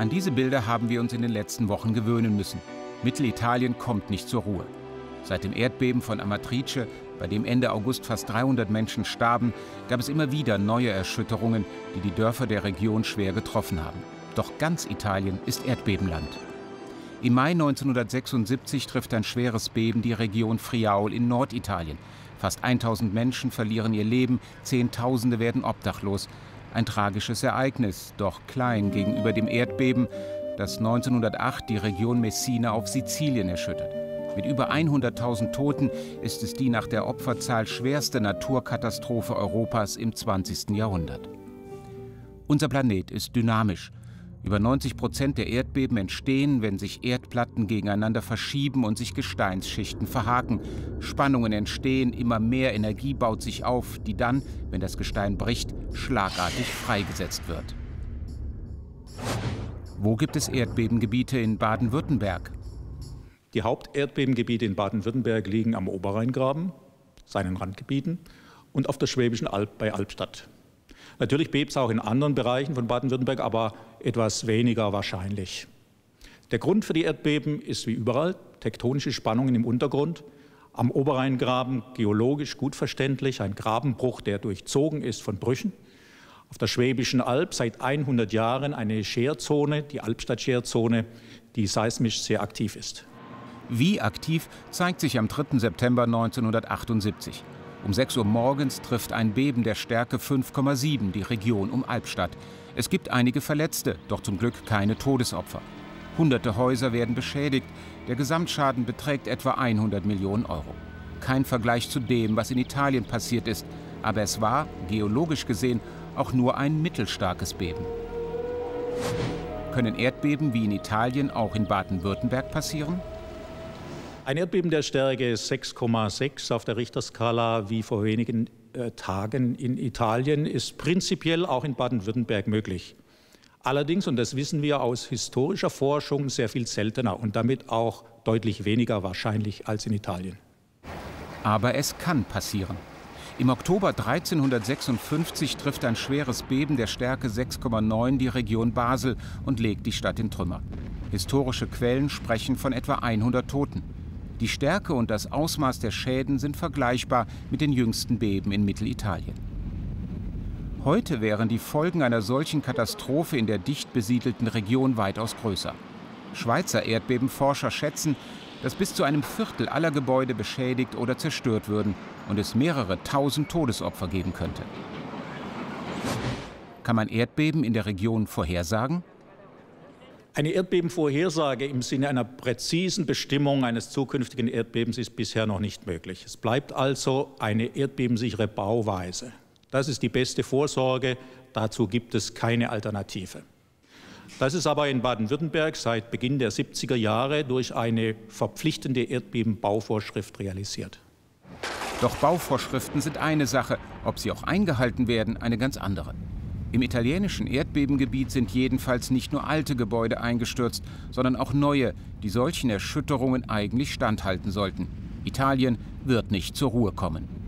An diese Bilder haben wir uns in den letzten Wochen gewöhnen müssen. Mittelitalien kommt nicht zur Ruhe. Seit dem Erdbeben von Amatrice, bei dem Ende August fast 300 Menschen starben, gab es immer wieder neue Erschütterungen, die die Dörfer der Region schwer getroffen haben. Doch ganz Italien ist Erdbebenland. Im Mai 1976 trifft ein schweres Beben die Region Friaul in Norditalien. Fast 1000 Menschen verlieren ihr Leben, Zehntausende werden obdachlos. Ein tragisches Ereignis, doch klein gegenüber dem Erdbeben, das 1908 die Region Messina auf Sizilien erschüttert. Mit über 100.000 Toten ist es die nach der Opferzahl schwerste Naturkatastrophe Europas im 20. Jahrhundert. Unser Planet ist dynamisch. Über 90% der Erdbeben entstehen, wenn sich Erdplatten gegeneinander verschieben und sich Gesteinsschichten verhaken. Spannungen entstehen, immer mehr Energie baut sich auf, die dann, wenn das Gestein bricht, schlagartig freigesetzt wird. Wo gibt es Erdbebengebiete in Baden-Württemberg? Die Haupterdbebengebiete in Baden-Württemberg liegen am Oberrheingraben, seinen Randgebieten, und auf der Schwäbischen Alb bei Albstadt. Natürlich bebt es auch in anderen Bereichen von Baden-Württemberg, aber etwas weniger wahrscheinlich. Der Grund für die Erdbeben ist wie überall tektonische Spannungen im Untergrund. Am Oberrheingraben geologisch gut verständlich, ein Grabenbruch, der durchzogen ist von Brüchen. Auf der Schwäbischen Alb seit 100 Jahren eine Scherzone, die Albstadt-Scherzone, die seismisch sehr aktiv ist. Wie aktiv zeigt sich am 3. September 1978. Um 6 Uhr morgens trifft ein Beben der Stärke 5,7 die Region um Albstadt. Es gibt einige Verletzte, doch zum Glück keine Todesopfer. Hunderte Häuser werden beschädigt. Der Gesamtschaden beträgt etwa 100 Millionen Euro. Kein Vergleich zu dem, was in Italien passiert ist. Aber es war, geologisch gesehen, auch nur ein mittelstarkes Beben. Können Erdbeben wie in Italien auch in Baden-Württemberg passieren? Ein Erdbeben der Stärke 6,6 auf der Richterskala wie vor wenigen Tagen in Italien ist prinzipiell auch in Baden-Württemberg möglich. Allerdings, und das wissen wir aus historischer Forschung, sehr viel seltener und damit auch deutlich weniger wahrscheinlich als in Italien. Aber es kann passieren. Im Oktober 1356 trifft ein schweres Beben der Stärke 6,9 die Region Basel und legt die Stadt in Trümmer. Historische Quellen sprechen von etwa 100 Toten. Die Stärke und das Ausmaß der Schäden sind vergleichbar mit den jüngsten Beben in Mittelitalien. Heute wären die Folgen einer solchen Katastrophe in der dicht besiedelten Region weitaus größer. Schweizer Erdbebenforscher schätzen, dass bis zu einem Viertel aller Gebäude beschädigt oder zerstört würden und es mehrere tausend Todesopfer geben könnte. Kann man Erdbeben in der Region vorhersagen? Eine Erdbebenvorhersage im Sinne einer präzisen Bestimmung eines zukünftigen Erdbebens ist bisher noch nicht möglich. Es bleibt also eine erdbebensichere Bauweise. Das ist die beste Vorsorge, dazu gibt es keine Alternative. Das ist aber in Baden-Württemberg seit Beginn der 70er Jahre durch eine verpflichtende Erdbebenbauvorschrift realisiert. Doch Bauvorschriften sind eine Sache, ob sie auch eingehalten werden, eine ganz andere. Im italienischen Erdbebengebiet sind jedenfalls nicht nur alte Gebäude eingestürzt, sondern auch neue, die solchen Erschütterungen eigentlich standhalten sollten. Italien wird nicht zur Ruhe kommen.